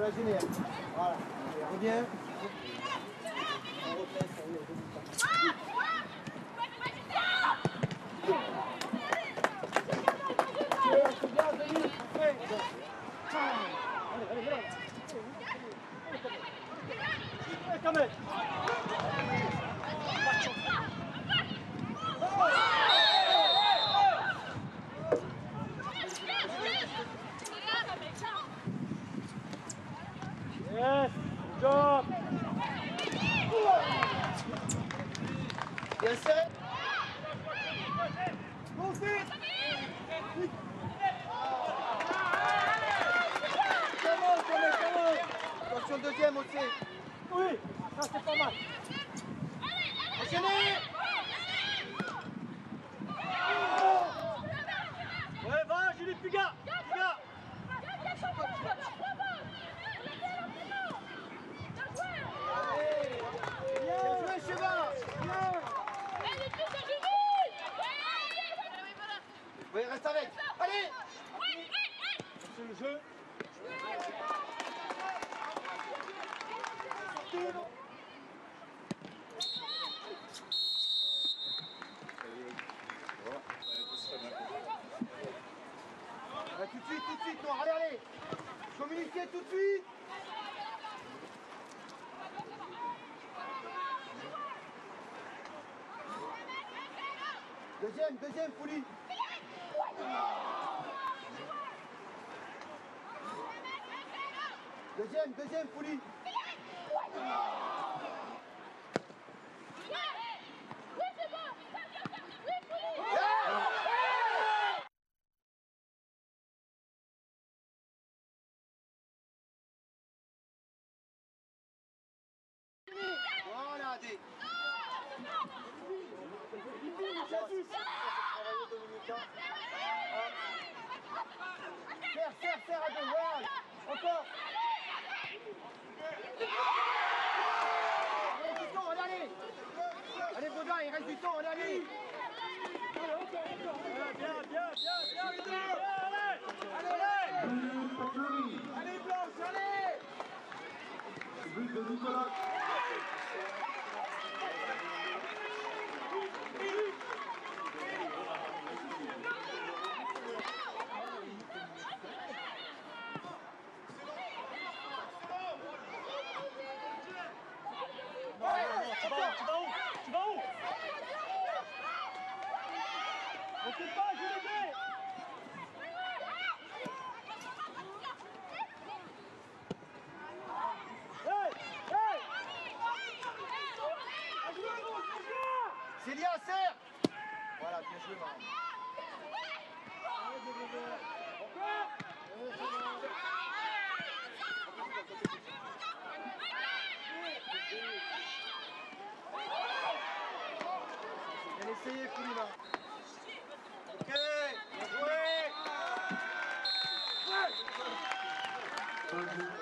la gêner. Voilà. Allez, reviens. On refait, ça y est, c'est bien, Denis. Allez, là. Quand même. Yes, good job. Bien serré. Bon fit. Attention, deuxième aussi. Oui, ça c'est pas mal. Enchaînez. Ouais, va, Julie, Piga. Oui, reste avec. Allez. C'est le jeu. Tout de suite, non, allez. Communiquez tout de suite. Deuxième, Pouli. Deuxième, Pouli. Voilà, Adé. Serre, Adé, voilà. Encore. Allez, du temps, allez. Allez, Baudin, il reste du temps, allez. Bien. Allez, Blanche, allez. But de Nicolas. Tu vas où? On sait pas, je l'ai fait. Célia, serre. Voilà, bien joué, Maman. Bien essayé, Poulina. Ok, bien joué.